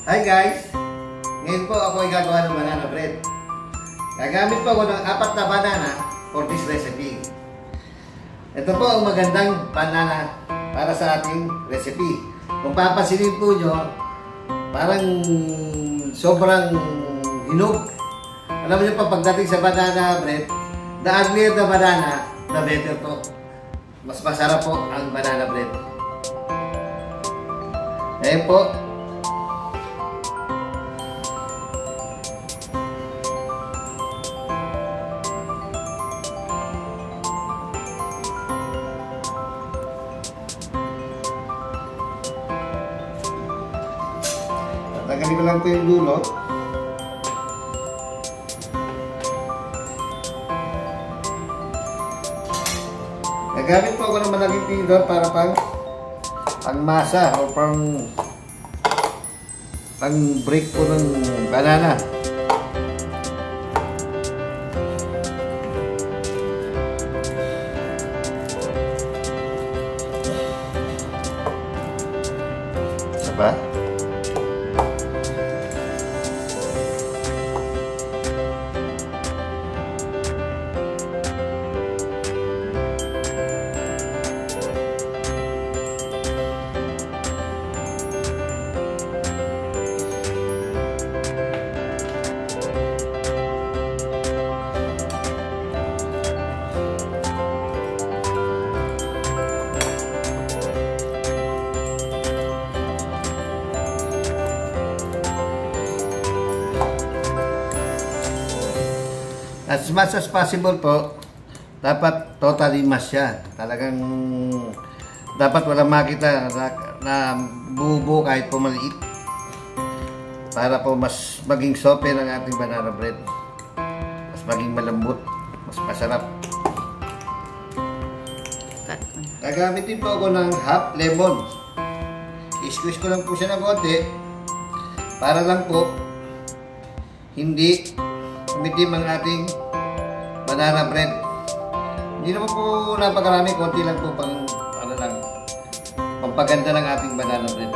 Hi guys! Ngayon po ako ay gagawa ng banana bread. Gagamit po ako ng 4 na banana for this recipe. Ito po ang magandang banana para sa ating recipe. Kung papansinin po nyo, parang sobrang hinog. Alam niyo pa, pagdating sa banana bread, the uglier the banana, the better po. Mas masarap po ang banana bread. Ayan po. Tanggalin ko lang po yung dulo. Nagamit po ako ng malaking tinidor para pang masa o pang break po ng banana. Diba? As much as possible po, dapat totally mash siya. Talagang dapat walang makita na buo kahit po maliit. Para po mas maging sope ng ating banana bread. Mas maging malambot, mas masarap. Gagamitin po ako ng half lemon. I-squeeze ko lang po siya ng konti para lang po hindi umitim ang ating banana bread. Hindi naman po napakarami, konti lang po pampaganda ng ating banana bread.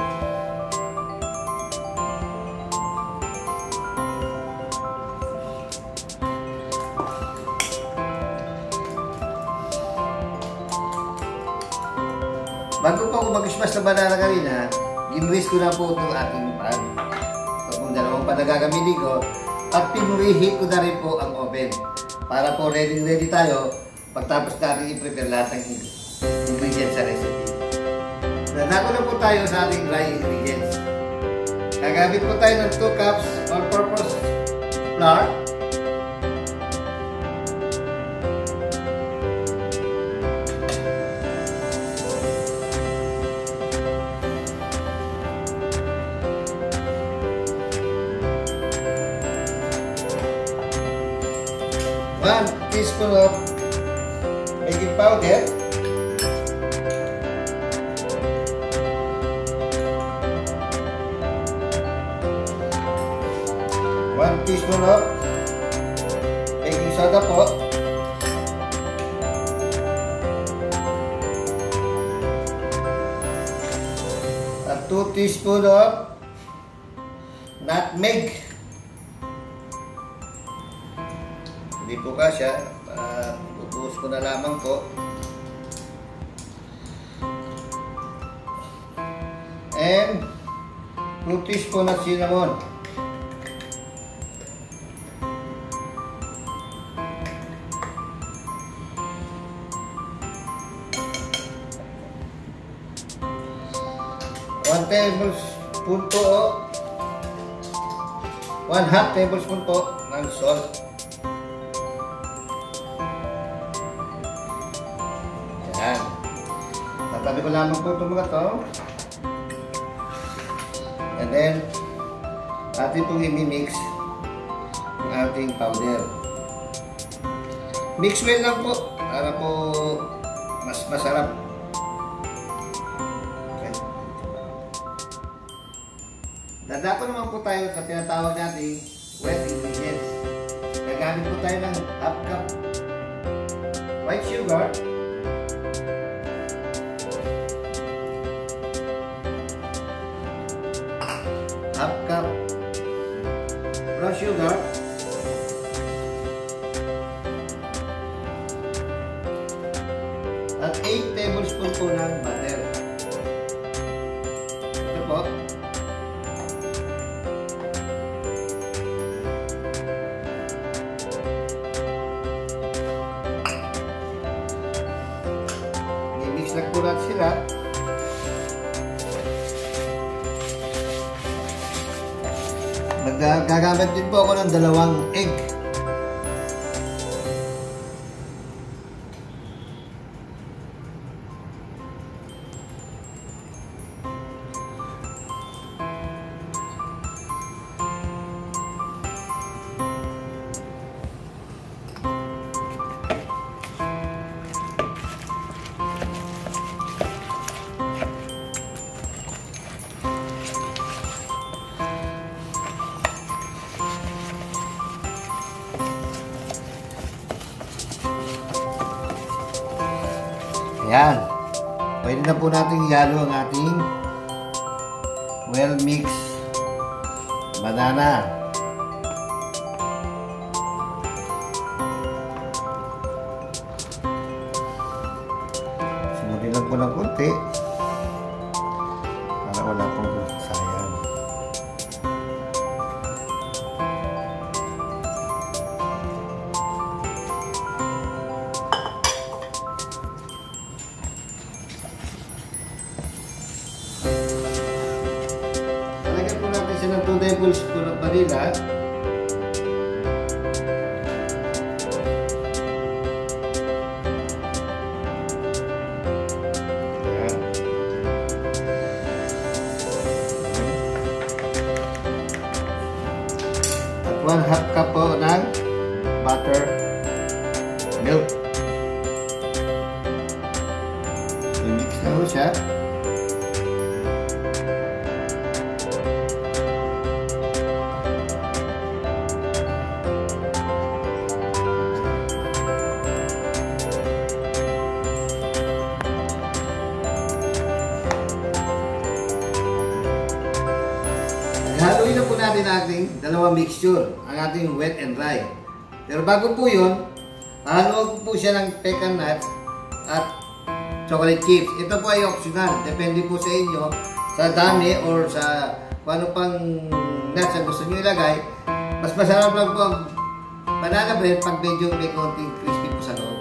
Bago po ako mag-smash na banana kanina, ginwis ko na po itong ating pan. So, kung dalawang pan na gagamitin ko, at pinureheat ko na rin po ang oven para po ready tayo pagtapos natin i-prepare lahat ng ingredients sa recipe. Nanako na po tayo sa ating dry ingredients. Gagamit po tayo ng 2 cups all-purpose flour, 1 teaspoon of baking powder, 1 teaspoon of baking soda po, at 2 teaspoon of nutmeg. Hindi po kasya, bubuhos ko na lamang po. And 2 teaspoon of cinnamon. One tablespoon po, 1/2 tablespoon po ng salt. Yan. Tatabi ko lamang po itong mga to. And then, atin itong i-mix ang ating powder. Mix well lang po para po mas masarap. Okay. Dadako naman po tayo sa tinatawag nating wet ingredients. Gagamit po tayo ng 1/2 cup white sugar, 1/2 cup at 8 tablespoon po ng butter. Ito po. I-mix lang po natin sila. Gagamit din po ako ng 2 egg. Ayan. Pwede na po natin ihalo ang ating well-mixed banana. Sunodin lang po ng konti para wala pong sayang. Ng 2 tablespoon ng vanilla. Ayan. At 1/2 cup po ng butter milk. I-mix na po siya. Haluin na po natin ang ating dalawang mixture, ang ating wet and dry. Pero bago po yun, haluan po siya ng pecan nuts at chocolate chips. Ito po ay optional. Depende po sa inyo, sa dami or sa kung ano pang nuts ang gusto nyo ilagay. Mas masarap lang po ang banana bread pag medyo may konting crispy po sa loob.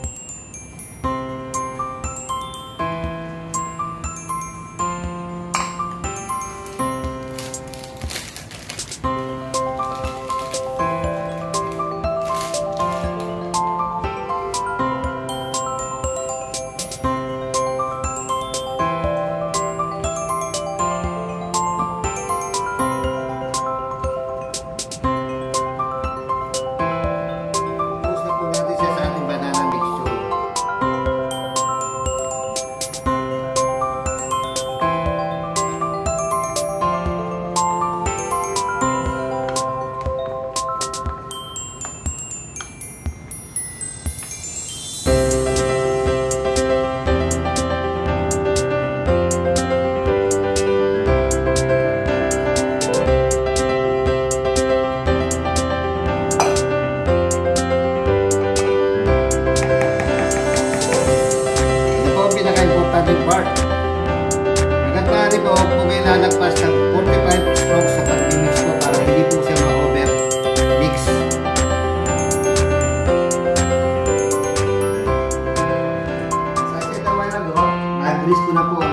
Part. Hanggat maaari po kayo lalagpas ng 45 strokes sa pag-mix ko para hindi po siya ma-over mix. Sa akin na while ago, nag-grease ko na po